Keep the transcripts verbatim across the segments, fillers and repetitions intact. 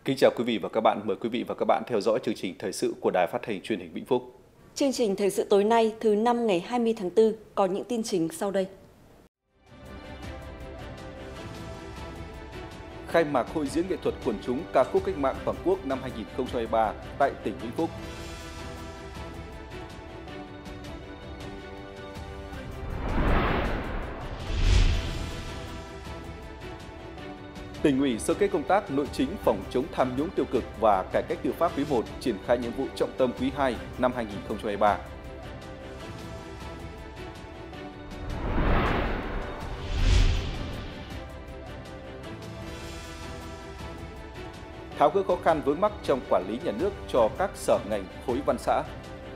Kính chào quý vị và các bạn, mời quý vị và các bạn theo dõi chương trình thời sự của Đài Phát thanh Truyền hình Vĩnh Phúc. Chương trình thời sự tối nay thứ năm ngày hai mươi tháng tư có những tin chính sau đây. Khai mạc hội diễn nghệ thuật quần chúng ca khúc cách mạng toàn quốc năm hai nghìn không trăm hai mươi ba tại tỉnh Vĩnh Phúc. Tỉnh ủy sơ kết công tác nội chính phòng chống tham nhũng tiêu cực và cải cách tư pháp quý một triển khai nhiệm vụ trọng tâm quý hai năm hai nghìn không trăm hai mươi ba. Tháo gỡ khó khăn vướng mắc trong quản lý nhà nước cho các sở ngành khối văn xã.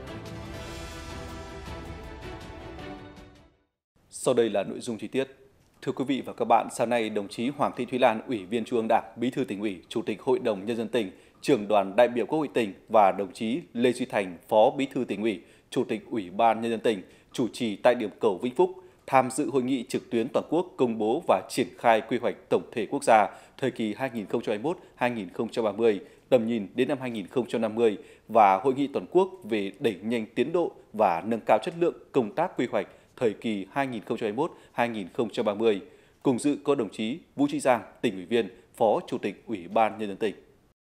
Sau đây là nội dung chi tiết. Thưa quý vị và các bạn, sáng nay đồng chí Hoàng Thị Thúy Lan, Ủy viên Trung ương Đảng, Bí thư Tỉnh ủy, Chủ tịch Hội đồng Nhân dân tỉnh, Trưởng đoàn đại biểu Quốc hội tỉnh và đồng chí Lê Duy Thành, Phó Bí thư Tỉnh ủy, Chủ tịch Ủy ban Nhân dân tỉnh chủ trì tại điểm cầu Vĩnh Phúc tham dự hội nghị trực tuyến toàn quốc công bố và triển khai quy hoạch tổng thể quốc gia thời kỳ hai nghìn không trăm hai mươi mốt đến hai nghìn không trăm ba mươi, tầm nhìn đến năm hai nghìn không trăm năm mươi và hội nghị toàn quốc về đẩy nhanh tiến độ và nâng cao chất lượng công tác quy hoạch thời kỳ hai nghìn không trăm hai mươi mốt đến hai nghìn không trăm ba mươi. Cùng dự có đồng chí Vũ Trí Giang, Tỉnh ủy viên, Phó Chủ tịch Ủy ban Nhân dân tỉnh.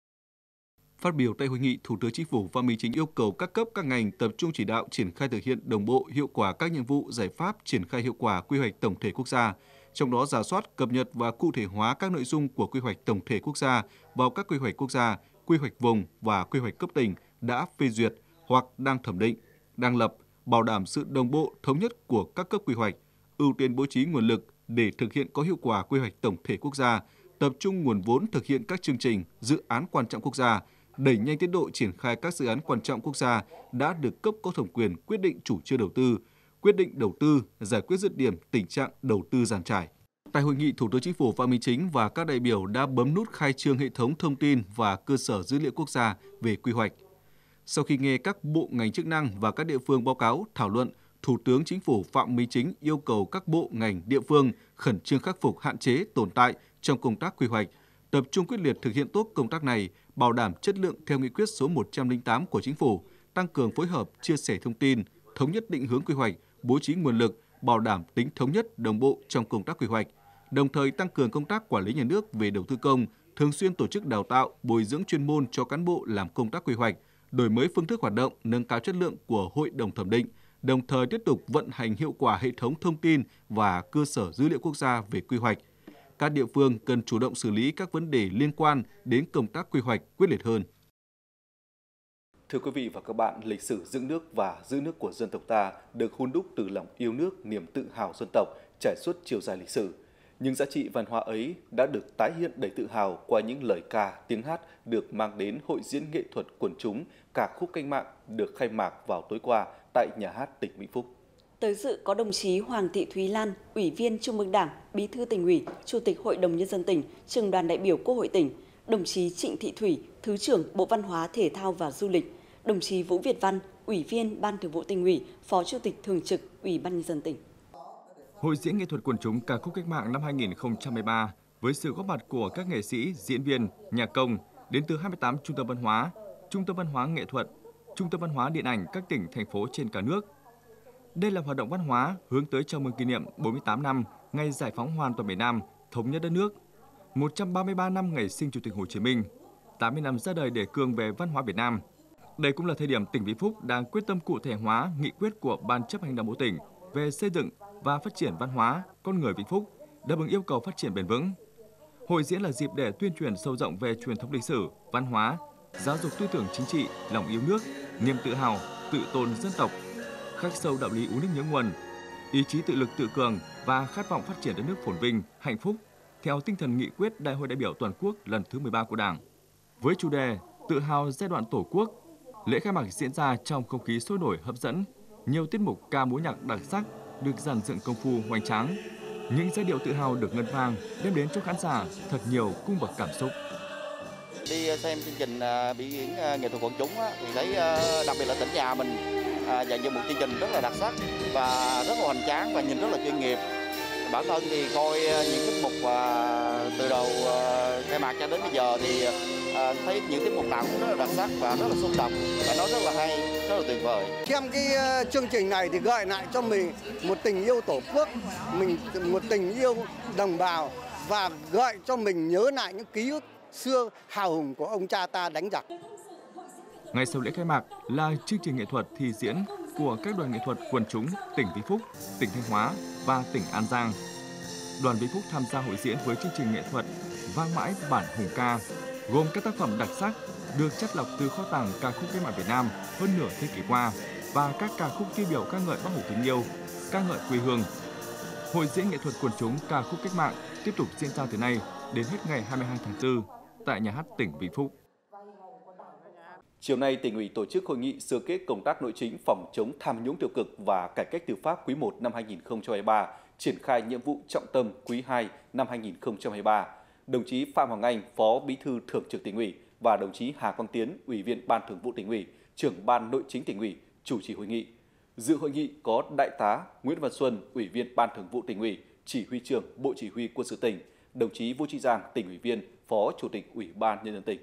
Phát biểu tại hội nghị, Thủ tướng Chính phủ Phạm Minh Chính yêu cầu các cấp các ngành tập trung chỉ đạo triển khai thực hiện đồng bộ hiệu quả các nhiệm vụ giải pháp triển khai hiệu quả quy hoạch tổng thể quốc gia, trong đó rà soát, cập nhật và cụ thể hóa các nội dung của quy hoạch tổng thể quốc gia vào các quy hoạch quốc gia, quy hoạch vùng và quy hoạch cấp tỉnh đã phê duyệt hoặc đang thẩm định, đang lập, bảo đảm sự đồng bộ thống nhất của các cấp quy hoạch, ưu tiên bố trí nguồn lực để thực hiện có hiệu quả quy hoạch tổng thể quốc gia, tập trung nguồn vốn thực hiện các chương trình, dự án quan trọng quốc gia, đẩy nhanh tiến độ triển khai các dự án quan trọng quốc gia đã được cấp có thẩm quyền quyết định chủ trương đầu tư, quyết định đầu tư, giải quyết dứt điểm tình trạng đầu tư giàn trải. Tại hội nghị, Thủ tướng Chính phủ Phạm Minh Chính và các đại biểu đã bấm nút khai trương hệ thống thông tin và cơ sở dữ liệu quốc gia về quy hoạch. Sau khi nghe các bộ ngành chức năng và các địa phương báo cáo, thảo luận, Thủ tướng Chính phủ Phạm Minh Chính yêu cầu các bộ ngành địa phương khẩn trương khắc phục hạn chế tồn tại trong công tác quy hoạch, tập trung quyết liệt thực hiện tốt công tác này, bảo đảm chất lượng theo nghị quyết số một trăm lẻ tám của Chính phủ, tăng cường phối hợp, chia sẻ thông tin, thống nhất định hướng quy hoạch, bố trí nguồn lực, bảo đảm tính thống nhất, đồng bộ trong công tác quy hoạch, đồng thời tăng cường công tác quản lý nhà nước về đầu tư công, thường xuyên tổ chức đào tạo, bồi dưỡng chuyên môn cho cán bộ làm công tác quy hoạch, đổi mới phương thức hoạt động, nâng cao chất lượng của hội đồng thẩm định, đồng thời tiếp tục vận hành hiệu quả hệ thống thông tin và cơ sở dữ liệu quốc gia về quy hoạch. Các địa phương cần chủ động xử lý các vấn đề liên quan đến công tác quy hoạch quyết liệt hơn. Thưa quý vị và các bạn, lịch sử dựng nước và giữ nước của dân tộc ta được hun đúc từ lòng yêu nước, niềm tự hào dân tộc trải suốt chiều dài lịch sử. Những giá trị văn hóa ấy đã được tái hiện đầy tự hào qua những lời ca, tiếng hát được mang đến hội diễn nghệ thuật quần chúng ca khúc cách mạng được khai mạc vào tối qua tại Nhà hát tỉnh Vĩnh Phúc. Tới dự có đồng chí Hoàng Thị Thúy Lan, Ủy viên Trung ương Đảng, Bí thư Tỉnh ủy, Chủ tịch Hội đồng Nhân dân tỉnh, Trưởng đoàn đại biểu Quốc hội tỉnh, đồng chí Trịnh Thị Thủy, Thứ trưởng Bộ Văn hóa, Thể thao và Du lịch, đồng chí Vũ Việt Văn, Ủy viên Ban Thường vụ Tỉnh ủy, Phó Chủ tịch Thường trực Ủy ban Nhân dân tỉnh. Hội diễn nghệ thuật quần chúng ca khúc cách mạng năm hai nghìn không trăm hai mươi ba với sự góp mặt của các nghệ sĩ, diễn viên, nhạc công đến từ hai mươi tám trung tâm văn hóa, trung tâm văn hóa nghệ thuật, trung tâm văn hóa điện ảnh các tỉnh, thành phố trên cả nước. Đây là hoạt động văn hóa hướng tới chào mừng kỷ niệm bốn mươi tám năm ngày giải phóng hoàn toàn miền Nam, thống nhất đất nước, một trăm ba mươi ba năm ngày sinh Chủ tịch Hồ Chí Minh, tám mươi năm ra đời đề cương về văn hóa Việt Nam. Đây cũng là thời điểm tỉnh Vĩnh Phúc đang quyết tâm cụ thể hóa nghị quyết của Ban chấp hành Đảng bộ tỉnh về xây dựng và phát triển văn hóa, con người Vĩnh Phúc, đáp ứng yêu cầu phát triển bền vững. Hội diễn là dịp để tuyên truyền sâu rộng về truyền thống lịch sử, văn hóa, giáo dục tư tưởng chính trị, lòng yêu nước, niềm tự hào, tự tôn dân tộc, khắc sâu đạo lý uống nước nhớ nguồn, ý chí tự lực tự cường và khát vọng phát triển đất nước phồn vinh, hạnh phúc theo tinh thần nghị quyết Đại hội đại biểu toàn quốc lần thứ mười ba của Đảng. Với chủ đề Tự hào giai đoạn Tổ quốc, lễ khai mạc diễn ra trong không khí sôi nổi hấp dẫn, nhiều tiết mục ca múa nhạc đặc sắc được dàn dựng công phu hoành tráng. Những giai điệu tự hào được ngân vang đem đến cho khán giả thật nhiều cung bậc cảm xúc. Đi xem chương trình biểu diễn nghệ thuật quần chúng thì thấy đặc biệt là tỉnh nhà mình dành cho một chương trình rất là đặc sắc và rất là hoành tráng và nhìn rất là chuyên nghiệp. bản thân thì coi những tiết mục và từ đầu khai mạc cho đến bây giờ thì à, thấy những tiết mục nào cũng rất là đặc sắc và rất là xúc động và nó rất là hay, rất là tuyệt vời. Xem cái uh, chương trình này thì gợi lại cho mình một tình yêu tổ quốc, mình một tình yêu đồng bào và gợi cho mình nhớ lại những ký ức xưa hào hùng của ông cha ta đánh giặc. Ngay sau lễ khai mạc là chương trình nghệ thuật thi diễn của các đoàn nghệ thuật quần chúng tỉnh Vĩnh Phúc, tỉnh Thanh Hóa và tỉnh An Giang. Đoàn Vĩnh Phúc tham gia hội diễn với chương trình nghệ thuật Vang mãi bản hùng ca, gồm các tác phẩm đặc sắc được chắt lọc từ kho tàng ca khúc cách mạng Việt Nam hơn nửa thế kỷ qua và các ca khúc tiêu biểu ca ngợi Bác Hồ kính yêu, ca ngợi quê hương. Hội diễn nghệ thuật quần chúng ca khúc cách mạng tiếp tục diễn ra từ nay đến hết ngày hai mươi hai tháng tư tại Nhà hát tỉnh Vĩnh Phúc. Chiều nay, tỉnh ủy tổ chức hội nghị sơ kết công tác nội chính phòng chống tham nhũng tiêu cực và cải cách tư pháp quý một năm hai nghìn không trăm hai mươi ba, triển khai nhiệm vụ trọng tâm quý hai năm hai nghìn không trăm hai mươi ba. Đồng chí Phạm Hoàng Anh, Phó Bí thư Thường trực Tỉnh ủy và đồng chí Hà Quang Tiến, Ủy viên Ban Thường vụ Tỉnh ủy, Trưởng Ban Nội chính Tỉnh ủy chủ trì hội nghị. Dự hội nghị có Đại tá Nguyễn Văn Xuân, Ủy viên Ban Thường vụ Tỉnh ủy, Chỉ huy trưởng Bộ Chỉ huy Quân sự tỉnh, đồng chí Vũ Trí Giang, Tỉnh ủy viên, Phó Chủ tịch Ủy ban Nhân dân tỉnh.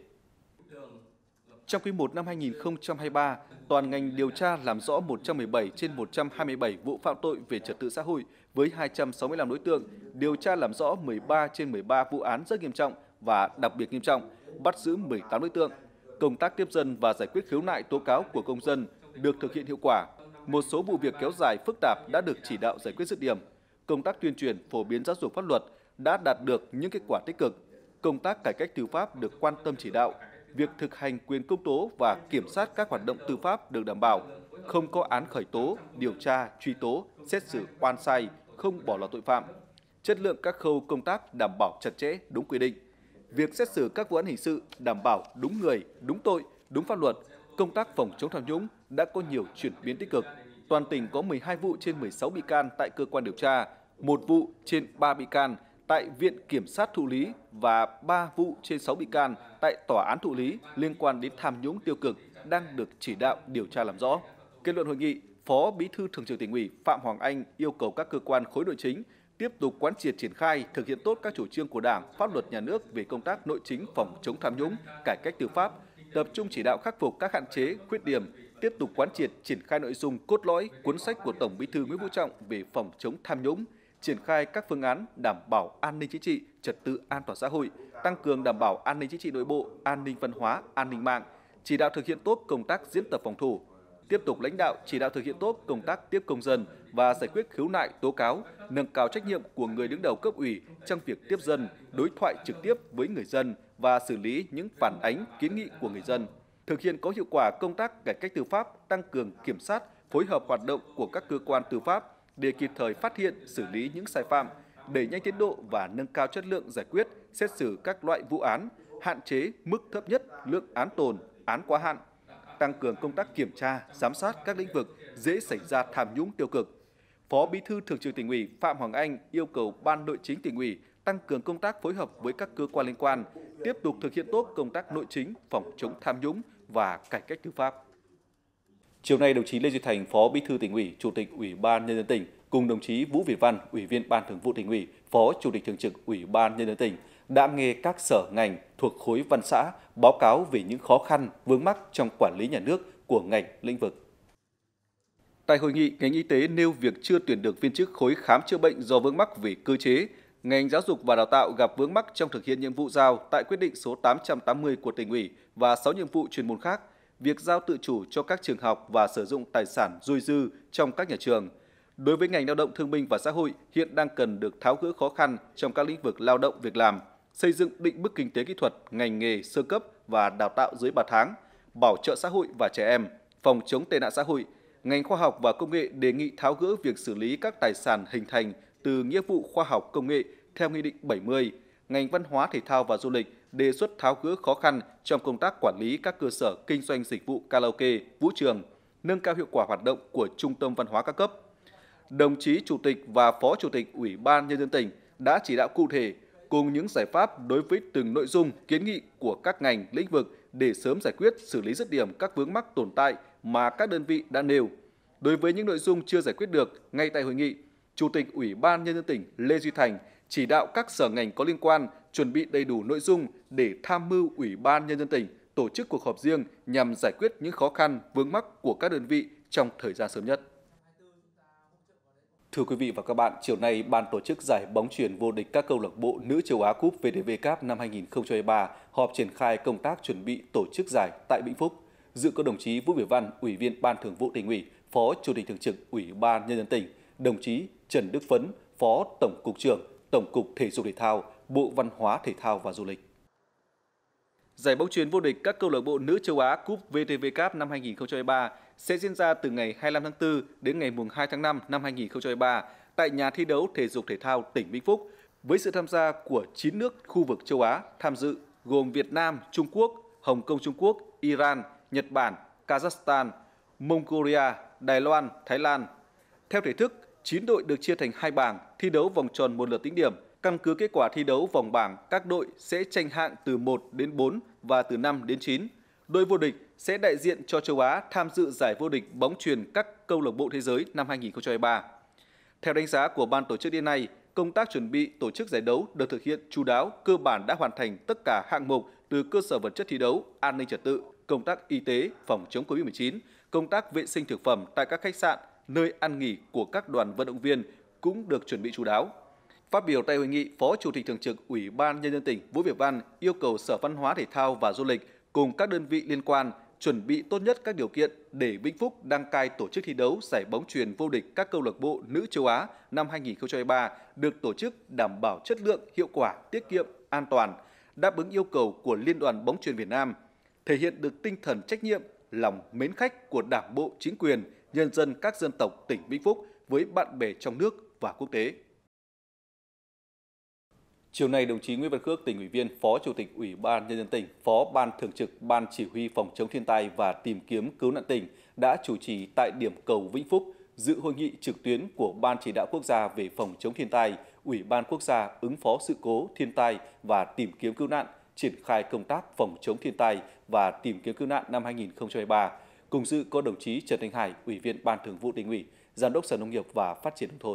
Trong quý một năm hai nghìn không trăm hai mươi ba, toàn ngành điều tra làm rõ một trăm mười bảy trên một trăm hai mươi bảy vụ phạm tội về trật tự xã hội với hai trăm sáu mươi lăm đối tượng, điều tra làm rõ mười ba trên mười ba vụ án rất nghiêm trọng và đặc biệt nghiêm trọng, bắt giữ mười tám đối tượng. Công tác tiếp dân và giải quyết khiếu nại tố cáo của công dân được thực hiện hiệu quả. Một số vụ việc kéo dài phức tạp đã được chỉ đạo giải quyết dứt điểm. Công tác tuyên truyền phổ biến giáo dục pháp luật đã đạt được những kết quả tích cực. Công tác cải cách tư pháp được quan tâm chỉ đạo. Việc thực hành quyền công tố và kiểm soát các hoạt động tư pháp được đảm bảo, không có án khởi tố, điều tra, truy tố, xét xử oan sai, không bỏ lọt tội phạm. Chất lượng các khâu công tác đảm bảo chặt chẽ, đúng quy định. Việc xét xử các vụ án hình sự đảm bảo đúng người, đúng tội, đúng pháp luật. Công tác phòng chống tham nhũng đã có nhiều chuyển biến tích cực. Toàn tỉnh có mười hai vụ trên mười sáu bị can tại cơ quan điều tra, một vụ trên ba bị can tại Viện Kiểm sát thụ lý và ba vụ trên sáu bị can tại Tòa án thụ lý liên quan đến tham nhũng tiêu cực đang được chỉ đạo điều tra làm rõ. Kết luận hội nghị, Phó Bí thư Thường trực Tỉnh ủy Phạm Hoàng Anh yêu cầu các cơ quan khối nội chính tiếp tục quán triệt triển khai, thực hiện tốt các chủ trương của Đảng, pháp luật nhà nước về công tác nội chính phòng chống tham nhũng, cải cách tư pháp, tập trung chỉ đạo khắc phục các hạn chế, khuyết điểm, tiếp tục quán triệt triển khai nội dung cốt lõi cuốn sách của Tổng Bí thư Nguyễn Phú Trọng về phòng chống tham nhũng, triển khai các phương án đảm bảo an ninh chính trị, trật tự an toàn xã hội, tăng cường đảm bảo an ninh chính trị nội bộ, an ninh văn hóa, an ninh mạng, chỉ đạo thực hiện tốt công tác diễn tập phòng thủ, tiếp tục lãnh đạo chỉ đạo thực hiện tốt công tác tiếp công dân và giải quyết khiếu nại tố cáo, nâng cao trách nhiệm của người đứng đầu cấp ủy trong việc tiếp dân, đối thoại trực tiếp với người dân và xử lý những phản ánh kiến nghị của người dân, thực hiện có hiệu quả công tác cải cách tư pháp, tăng cường kiểm soát, phối hợp hoạt động của các cơ quan tư pháp để kịp thời phát hiện, xử lý những sai phạm, đẩy nhanh tiến độ và nâng cao chất lượng giải quyết, xét xử các loại vụ án, hạn chế mức thấp nhất lượng án tồn, án quá hạn, tăng cường công tác kiểm tra, giám sát các lĩnh vực dễ xảy ra tham nhũng tiêu cực. Phó Bí thư Thường trực Tỉnh ủy Phạm Hoàng Anh yêu cầu Ban Nội chính Tỉnh ủy tăng cường công tác phối hợp với các cơ quan liên quan, tiếp tục thực hiện tốt công tác nội chính, phòng chống tham nhũng và cải cách tư pháp. Chiều nay, đồng chí Lê Duy Thành, Phó Bí thư Tỉnh ủy, Chủ tịch Ủy ban Nhân dân tỉnh cùng đồng chí Vũ Việt Văn, Ủy viên Ban Thường vụ Tỉnh ủy, Phó Chủ tịch Thường trực Ủy ban Nhân dân tỉnh đã nghe các sở ngành thuộc khối văn xã báo cáo về những khó khăn, vướng mắc trong quản lý nhà nước của ngành lĩnh vực. Tại hội nghị, ngành y tế nêu việc chưa tuyển được viên chức khối khám chữa bệnh do vướng mắc về cơ chế. Ngành giáo dục và đào tạo gặp vướng mắc trong thực hiện nhiệm vụ giao tại quyết định số tám trăm tám mươi của Tỉnh ủy và sáu nhiệm vụ chuyên môn khác. Việc giao tự chủ cho các trường học và sử dụng tài sản dôi dư trong các nhà trường. Đối với ngành lao động thương binh và xã hội, hiện đang cần được tháo gỡ khó khăn trong các lĩnh vực lao động việc làm, xây dựng định mức kinh tế kỹ thuật, ngành nghề sơ cấp và đào tạo dưới ba tháng, bảo trợ xã hội và trẻ em, phòng chống tệ nạn xã hội. Ngành khoa học và công nghệ đề nghị tháo gỡ việc xử lý các tài sản hình thành từ nghĩa vụ khoa học công nghệ theo Nghị định bảy mươi. Ngành văn hóa thể thao và du lịch đề xuất tháo gỡ khó khăn trong công tác quản lý các cơ sở kinh doanh dịch vụ karaoke, vũ trường, nâng cao hiệu quả hoạt động của trung tâm văn hóa các cấp. Đồng chí Chủ tịch và Phó Chủ tịch Ủy ban Nhân dân tỉnh đã chỉ đạo cụ thể cùng những giải pháp đối với từng nội dung kiến nghị của các ngành, lĩnh vực để sớm giải quyết, xử lý dứt điểm các vướng mắc tồn tại mà các đơn vị đã nêu. Đối với những nội dung chưa giải quyết được ngay tại hội nghị, Chủ tịch Ủy ban Nhân dân tỉnh Lê Duy Thành chỉ đạo các sở ngành có liên quan chuẩn bị đầy đủ nội dung để tham mưu Ủy ban Nhân dân tỉnh tổ chức cuộc họp riêng nhằm giải quyết những khó khăn vướng mắc của các đơn vị trong thời gian sớm nhất. Thưa quý vị và các bạn, chiều nay, Ban tổ chức giải bóng chuyền vô địch các câu lạc bộ nữ châu Á Cup vê đê vê Cup năm hai nghìn không trăm hai mươi ba họp triển khai công tác chuẩn bị tổ chức giải tại Vĩnh Phúc. Dự có đồng chí Vũ Việt Văn, Ủy viên Ban Thường vụ Tỉnh ủy, Phó Chủ tịch Thường trực Ủy ban Nhân dân tỉnh, đồng chí Trần Đức Phấn, Phó Tổng cục trưởng Tổng cục Thể dục Thể thao, Bộ Văn hóa Thể thao và Du lịch. Giải bóng chuyền vô địch các câu lạc bộ nữ châu Á Cup vê đê vê Cup năm hai nghìn không trăm hai mươi ba sẽ diễn ra từ ngày hai mươi lăm tháng tư đến ngày hai tháng năm năm hai nghìn không trăm hai mươi ba tại nhà thi đấu Thể dục Thể thao tỉnh Vĩnh Phúc với sự tham gia của chín nước khu vực châu Á tham dự gồm Việt Nam, Trung Quốc, Hồng Kông Trung Quốc, Iran, Nhật Bản, Kazakhstan, Mongolia, Đài Loan, Thái Lan. Theo thể thức, chín đội được chia thành hai bảng thi đấu vòng tròn một lượt tính điểm. Căn cứ kết quả thi đấu vòng bảng, các đội sẽ tranh hạng từ một đến bốn và từ năm đến chín. Đội vô địch sẽ đại diện cho châu Á tham dự giải vô địch bóng chuyền các câu lạc bộ thế giới năm hai nghìn không trăm hai mươi ba. Theo đánh giá của ban tổ chức đến nay, công tác chuẩn bị tổ chức giải đấu được thực hiện chu đáo, cơ bản đã hoàn thành tất cả hạng mục từ cơ sở vật chất thi đấu, an ninh trật tự, công tác y tế, phòng chống Covid mười chín, công tác vệ sinh thực phẩm tại các khách sạn, nơi ăn nghỉ của các đoàn vận động viên cũng được chuẩn bị chu đáo. Phát biểu tại hội nghị, Phó Chủ tịch Thường trực Ủy ban Nhân dân tỉnh Vũ Việt Văn yêu cầu Sở Văn hóa Thể thao và Du lịch cùng các đơn vị liên quan chuẩn bị tốt nhất các điều kiện để Vĩnh Phúc đăng cai tổ chức thi đấu giải bóng chuyền vô địch các câu lạc bộ nữ châu Á năm hai nghìn không trăm hai mươi ba được tổ chức đảm bảo chất lượng, hiệu quả, tiết kiệm, an toàn, đáp ứng yêu cầu của Liên đoàn bóng chuyền Việt Nam, thể hiện được tinh thần trách nhiệm, lòng mến khách của Đảng bộ, chính quyền, nhân dân các dân tộc tỉnh Vĩnh Phúc với bạn bè trong nước và quốc tế. Chiều nay, đồng chí Nguyễn Văn Khước, Tỉnh ủy viên, Phó Chủ tịch Ủy ban Nhân dân tỉnh, Phó Ban Thường trực Ban Chỉ huy Phòng chống thiên tai và tìm kiếm cứu nạn tỉnh đã chủ trì tại điểm cầu Vĩnh Phúc dự hội nghị trực tuyến của Ban Chỉ đạo Quốc gia về phòng chống thiên tai, Ủy ban Quốc gia ứng phó sự cố thiên tai và tìm kiếm cứu nạn, triển khai công tác phòng chống thiên tai và tìm kiếm cứu nạn năm hai nghìn không trăm hai mươi ba. Cùng dự có đồng chí Trần Thanh Hải, Ủy viên Ban Thường vụ Tỉnh ủy, Giám đốc Sở Nông nghiệp và Phát triển nông thôn.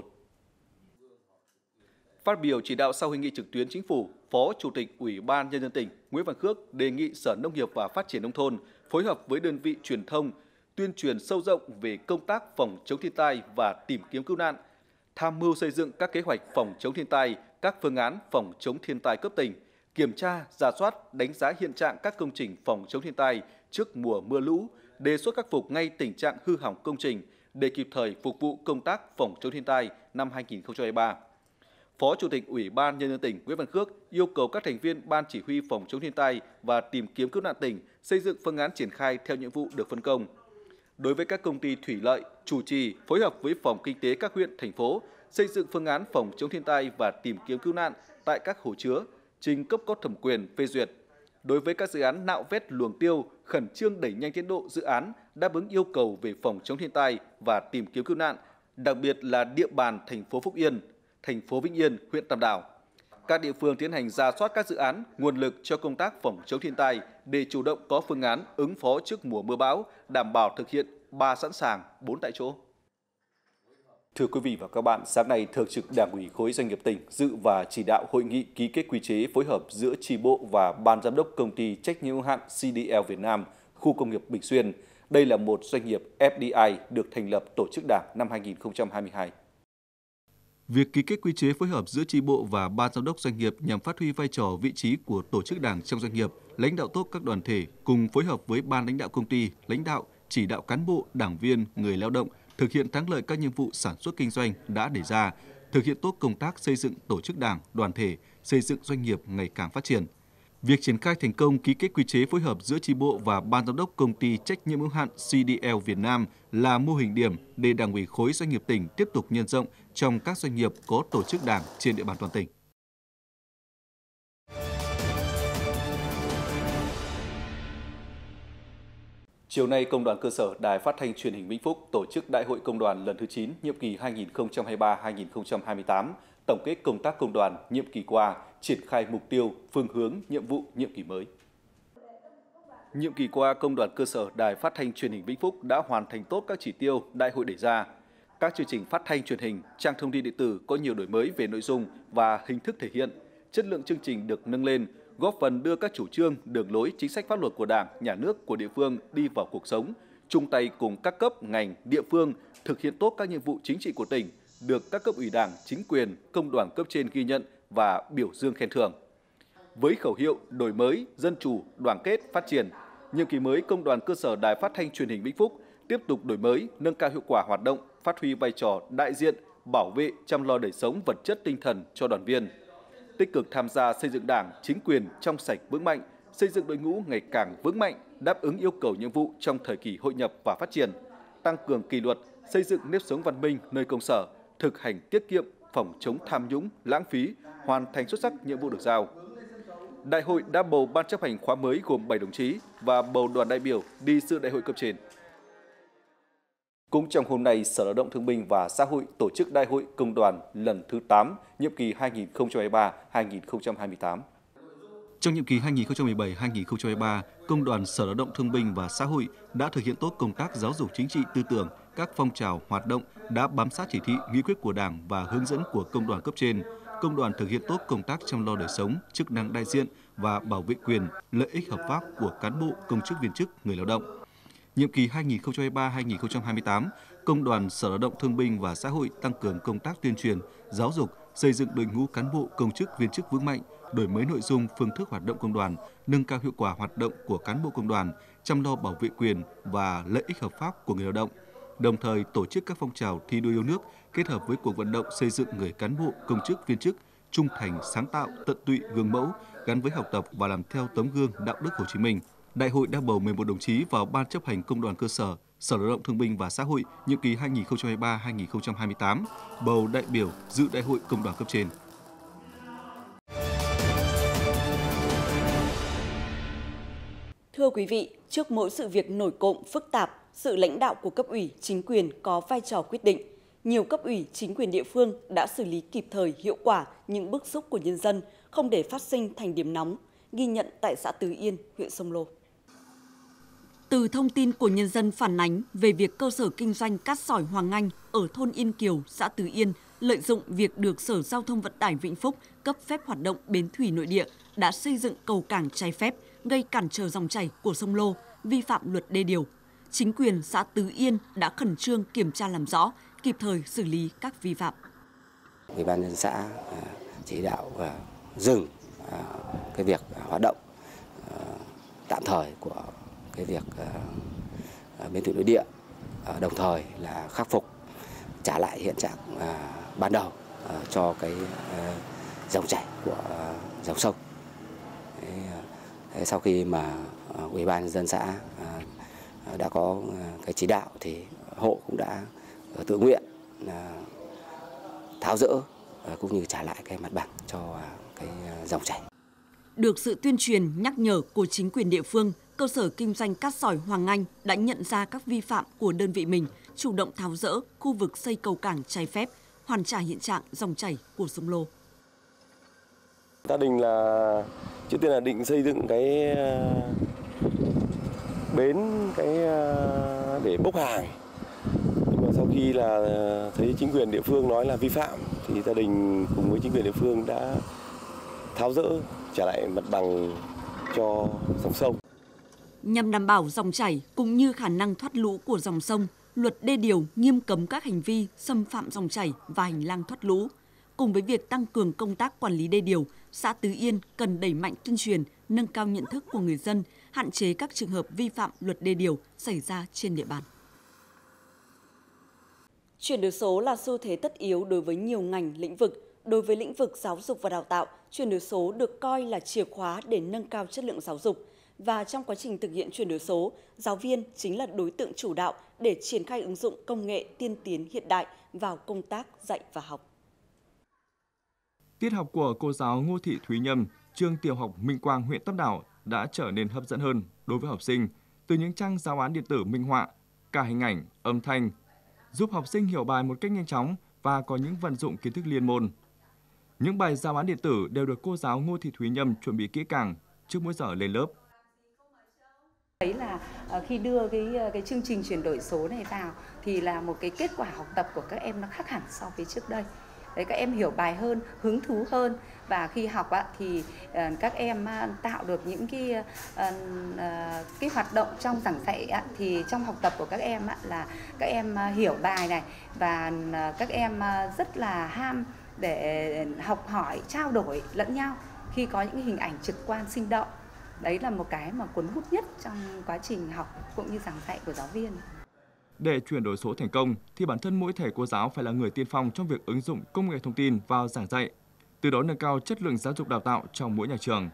Phát biểu chỉ đạo sau hội nghị trực tuyến Chính phủ, Phó Chủ tịch Ủy ban Nhân dân tỉnh Nguyễn Văn Khước đề nghị Sở Nông nghiệp và Phát triển nông thôn phối hợp với đơn vị truyền thông tuyên truyền sâu rộng về công tác phòng chống thiên tai và tìm kiếm cứu nạn, tham mưu xây dựng các kế hoạch phòng chống thiên tai, các phương án phòng chống thiên tai cấp tỉnh, kiểm tra, rà soát, đánh giá hiện trạng các công trình phòng chống thiên tai trước mùa mưa lũ, đề xuất khắc phục ngay tình trạng hư hỏng công trình để kịp thời phục vụ công tác phòng chống thiên tai năm hai nghìn không trăm hai mươi ba. Phó Chủ tịch Ủy ban Nhân dân tỉnh Nguyễn Văn Khước yêu cầu các thành viên Ban Chỉ huy Phòng chống thiên tai và tìm kiếm cứu nạn tỉnh xây dựng phương án triển khai theo nhiệm vụ được phân công. Đối với các công ty thủy lợi, chủ trì phối hợp với phòng kinh tế các huyện, thành phố xây dựng phương án phòng chống thiên tai và tìm kiếm cứu nạn tại các hồ chứa, trình cấp có thẩm quyền phê duyệt. Đối với các dự án nạo vét luồng tiêu, khẩn trương đẩy nhanh tiến độ dự án đáp ứng yêu cầu về phòng chống thiên tai và tìm kiếm cứu nạn, đặc biệt là địa bàn thành phố Phúc Yên, thành phố Vĩnh Yên, huyện Tam Đảo. Các địa phương tiến hành rà soát các dự án, nguồn lực cho công tác phòng chống thiên tai để chủ động có phương án ứng phó trước mùa mưa bão, đảm bảo thực hiện ba sẵn sàng, bốn tại chỗ. Thưa quý vị và các bạn, sáng nay, Thường trực Đảng ủy khối doanh nghiệp tỉnh dự và chỉ đạo hội nghị ký kết quy chế phối hợp giữa chi bộ và Ban giám đốc công ty trách nhiệm hữu hạn xê đê lờ Việt Nam, khu công nghiệp Bình Xuyên. Đây là một doanh nghiệp ép đê i được thành lập tổ chức đảng năm hai nghìn không trăm hai mươi hai. Việc ký kết quy chế phối hợp giữa chi bộ và ban giám đốc doanh nghiệp nhằm phát huy vai trò vị trí của tổ chức đảng trong doanh nghiệp, lãnh đạo tốt các đoàn thể, cùng phối hợp với ban lãnh đạo công ty, lãnh đạo, chỉ đạo cán bộ, đảng viên, người lao động thực hiện thắng lợi các nhiệm vụ sản xuất kinh doanh đã đề ra, thực hiện tốt công tác xây dựng tổ chức đảng, đoàn thể, xây dựng doanh nghiệp ngày càng phát triển. Việc triển khai thành công ký kết quy chế phối hợp giữa chi bộ và ban giám đốc công ty trách nhiệm hữu hạn xê đê lờ Việt Nam là mô hình điểm để Đảng ủy khối doanh nghiệp tỉnh tiếp tục nhân rộng trong các doanh nghiệp có tổ chức đảng trên địa bàn toàn tỉnh. Chiều nay, Công đoàn cơ sở Đài Phát thanh Truyền hình Vĩnh Phúc tổ chức Đại hội Công đoàn lần thứ chín, nhiệm kỳ hai nghìn không trăm hai mươi ba đến hai nghìn không trăm hai mươi tám, tổng kết công tác công đoàn nhiệm kỳ qua, triển khai mục tiêu, phương hướng, nhiệm vụ nhiệm kỳ mới. Nhiệm kỳ qua, Công đoàn cơ sở Đài Phát thanh Truyền hình Vĩnh Phúc đã hoàn thành tốt các chỉ tiêu đại hội đề ra. Các chương trình phát thanh truyền hình, trang thông tin điện tử có nhiều đổi mới về nội dung và hình thức thể hiện. Chất lượng chương trình được nâng lên, góp phần đưa các chủ trương, đường lối, chính sách pháp luật của Đảng, Nhà nước, của địa phương đi vào cuộc sống, chung tay cùng các cấp, ngành, địa phương thực hiện tốt các nhiệm vụ chính trị của tỉnh, được các cấp ủy Đảng, chính quyền, công đoàn cấp trên ghi nhận và biểu dương khen thưởng. Với khẩu hiệu đổi mới, dân chủ, đoàn kết, phát triển, nhiệm kỳ mới Công đoàn cơ sở Đài Phát thanh Truyền hình Vĩnh Phúc tiếp tục đổi mới, nâng cao hiệu quả hoạt động, phát huy vai trò đại diện, bảo vệ, chăm lo đời sống vật chất tinh thần cho đoàn viên, tích cực tham gia xây dựng Đảng, chính quyền trong sạch vững mạnh, xây dựng đội ngũ ngày càng vững mạnh, đáp ứng yêu cầu nhiệm vụ trong thời kỳ hội nhập và phát triển, tăng cường kỷ luật, xây dựng nếp sống văn minh nơi công sở, thực hành tiết kiệm, phòng chống tham nhũng, lãng phí, hoàn thành xuất sắc nhiệm vụ được giao. Đại hội đã bầu ban chấp hành khóa mới gồm bảy đồng chí và bầu đoàn đại biểu đi dự đại hội cấp trên. Cũng trong hôm nay, Sở Lao động Thương binh và Xã hội tổ chức Đại hội Công đoàn lần thứ tám, nhiệm kỳ hai nghìn không trăm hai mươi ba đến hai nghìn không trăm hai mươi tám. Trong nhiệm kỳ hai nghìn không trăm mười bảy đến hai nghìn không trăm hai mươi ba, Công đoàn Sở Lao động Thương binh và Xã hội đã thực hiện tốt công tác giáo dục chính trị tư tưởng, các phong trào hoạt động đã bám sát chỉ thị, nghị quyết của Đảng và hướng dẫn của công đoàn cấp trên. Công đoàn thực hiện tốt công tác chăm lo đời sống, chức năng đại diện và bảo vệ quyền, lợi ích hợp pháp của cán bộ, công chức viên chức, người lao động. Nhiệm kỳ hai nghìn không trăm hai mươi ba đến hai nghìn không trăm hai mươi tám, Công đoàn Sở Lao động Thương binh và Xã hội tăng cường công tác tuyên truyền, giáo dục, xây dựng đội ngũ cán bộ, công chức viên chức vững mạnh, đổi mới nội dung, phương thức hoạt động công đoàn, nâng cao hiệu quả hoạt động của cán bộ công đoàn, chăm lo bảo vệ quyền và lợi ích hợp pháp của người lao động. Đồng thời tổ chức các phong trào thi đua yêu nước kết hợp với cuộc vận động xây dựng người cán bộ, công chức viên chức trung thành, sáng tạo, tận tụy, gương mẫu, gắn với học tập và làm theo tấm gương đạo đức Hồ Chí Minh. Đại hội đã bầu mười một đồng chí vào Ban chấp hành Công đoàn cơ sở, Sở Lao động Thương binh và Xã hội nhiệm kỳ hai nghìn không trăm hai mươi ba đến hai nghìn không trăm hai mươi tám, bầu đại biểu dự Đại hội Công đoàn cấp trên. Thưa quý vị, trước mỗi sự việc nổi cộm, phức tạp, sự lãnh đạo của cấp ủy, chính quyền có vai trò quyết định. Nhiều cấp ủy, chính quyền địa phương đã xử lý kịp thời, hiệu quả những bức xúc của nhân dân, không để phát sinh thành điểm nóng, ghi nhận tại xã Tứ Yên, huyện Sông Lô. Từ thông tin của nhân dân phản ánh về việc cơ sở kinh doanh cát sỏi Hoàng Anh ở thôn Yên Kiều, xã Tứ Yên lợi dụng việc được Sở Giao thông Vận tải Vĩnh Phúc cấp phép hoạt động bến thủy nội địa đã xây dựng cầu cảng trái phép, gây cản trở dòng chảy của sông Lô, vi phạm luật đê điều. Chính quyền xã Tứ Yên đã khẩn trương kiểm tra làm rõ, kịp thời xử lý các vi phạm. Ủy ban nhân dân xã chỉ đạo dừng cái việc hoạt động tạm thời của cái việc bến thủy nội địa, đồng thời là khắc phục trả lại hiện trạng ban đầu cho cái dòng chảy của dòng sông. Sau khi mà Ủy ban nhân dân xã đã có cái chỉ đạo thì hộ cũng đã tự nguyện tháo dỡ cũng như trả lại cái mặt bằng cho cái dòng chảy. Được sự tuyên truyền nhắc nhở của chính quyền địa phương, cơ sở kinh doanh cát sỏi Hoàng Anh đã nhận ra các vi phạm của đơn vị mình, chủ động tháo dỡ khu vực xây cầu cảng trái phép, hoàn trả hiện trạng dòng chảy của sông Lô. Gia đình là trước tiên là định xây dựng cái bến cái để bốc hàng. Nhưng mà sau khi là thấy chính quyền địa phương nói là vi phạm thì gia đình cùng với chính quyền địa phương đã tháo dỡ trả lại mặt bằng cho dòng sông. Nhằm đảm bảo dòng chảy cũng như khả năng thoát lũ của dòng sông, luật đê điều nghiêm cấm các hành vi xâm phạm dòng chảy và hành lang thoát lũ. Cùng với việc tăng cường công tác quản lý đê điều, xã Tứ Yên cần đẩy mạnh tuyên truyền, nâng cao nhận thức của người dân, hạn chế các trường hợp vi phạm luật đê điều xảy ra trên địa bàn. Chuyển đổi số là xu thế tất yếu đối với nhiều ngành, lĩnh vực. Đối với lĩnh vực giáo dục và đào tạo, chuyển đổi số được coi là chìa khóa để nâng cao chất lượng giáo dục. Và trong quá trình thực hiện chuyển đổi số, giáo viên chính là đối tượng chủ đạo để triển khai ứng dụng công nghệ tiên tiến hiện đại vào công tác dạy và học. Tiết học của cô giáo Ngô Thị Thúy Nhâm, trường tiểu học Minh Quang, huyện Tam Đảo đã trở nên hấp dẫn hơn đối với học sinh từ những trang giáo án điện tử minh họa, cả hình ảnh, âm thanh, giúp học sinh hiểu bài một cách nhanh chóng và có những vận dụng kiến thức liên môn. Những bài giáo án điện tử đều được cô giáo Ngô Thị Thúy Nhâm chuẩn bị kỹ càng trước mỗi giờ lên lớp. Đấy là là khi đưa cái cái chương trình chuyển đổi số này vào thì là một cái kết quả học tập của các em nó khác hẳn so với trước đây. Đấy, các em hiểu bài hơn, hứng thú hơn, và khi học á, thì các em tạo được những cái cái hoạt động trong giảng dạy á, thì trong học tập của các em á, là các em hiểu bài này, và các em rất là ham để học hỏi, trao đổi lẫn nhau khi có những hình ảnh trực quan sinh động. Đấy là một cái mà cuốn hút nhất trong quá trình học cũng như giảng dạy của giáo viên. Để chuyển đổi số thành công thì bản thân mỗi thầy cô giáo phải là người tiên phong trong việc ứng dụng công nghệ thông tin vào giảng dạy, từ đó nâng cao chất lượng giáo dục đào tạo trong mỗi nhà trường.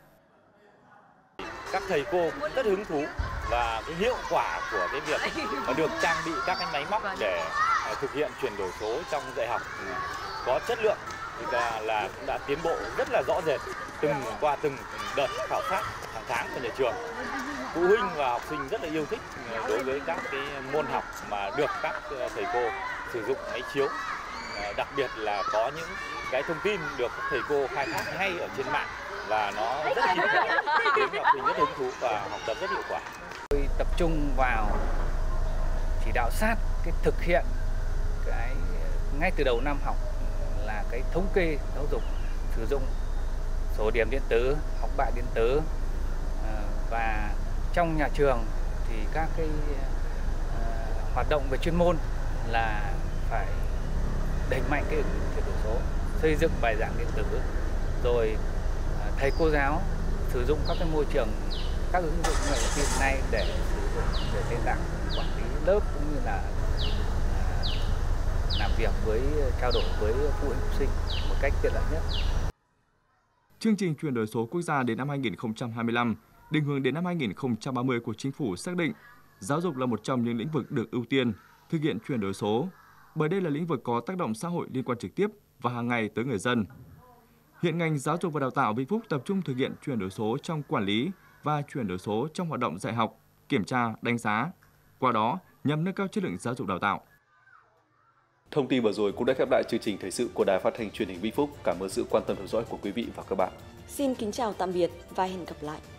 Các thầy cô rất hứng thú và cái hiệu quả của cái việc được trang bị các cái máy móc để thực hiện chuyển đổi số trong dạy học có chất lượng thì là, là cũng đã tiến bộ rất là rõ rệt từng qua từng đợt khảo sát hàng tháng của nhà trường. Phụ huynh và học sinh rất là yêu thích đối với các cái môn học mà được các thầy cô sử dụng máy chiếu, đặc biệt là có những cái thông tin được các thầy cô khai thác ngay ở trên mạng và nó rất kịp thời, khiến học sinh rất hứng thú và học tập rất hiệu quả. Tôi tập trung vào chỉ đạo sát cái thực hiện cái ngay từ đầu năm học là cái thống kê giáo dục sử dụng sổ điểm điện tử, học bạ điện tử, và trong nhà trường thì các cái uh, hoạt động về chuyên môn là phải đẩy mạnh cái chuyển đổi số, xây dựng bài giảng điện tử, rồi uh, thầy cô giáo sử dụng các cái môi trường, các ứng dụng công nghệ thông tin này để sử dụng để trên dạng quản lý lớp cũng như là uh, làm việc với trao đổi với phụ huynh học sinh một cách tiện lợi nhất. Chương trình chuyển đổi số quốc gia đến năm hai nghìn không trăm hai mươi lăm, định hướng đến năm hai nghìn không trăm ba mươi của Chính phủ xác định giáo dục là một trong những lĩnh vực được ưu tiên thực hiện chuyển đổi số, bởi đây là lĩnh vực có tác động xã hội liên quan trực tiếp và hàng ngày tới người dân. Hiện ngành Giáo dục và Đào tạo Vĩnh Phúc tập trung thực hiện chuyển đổi số trong quản lý và chuyển đổi số trong hoạt động dạy học, kiểm tra, đánh giá, qua đó nhằm nâng cao chất lượng giáo dục đào tạo. Thông tin vừa rồi cũng đã khép lại chương trình thời sự của Đài Phát thanh Truyền hình Vĩnh Phúc. Cảm ơn sự quan tâm theo dõi của quý vị và các bạn. Xin kính chào tạm biệt và hẹn gặp lại.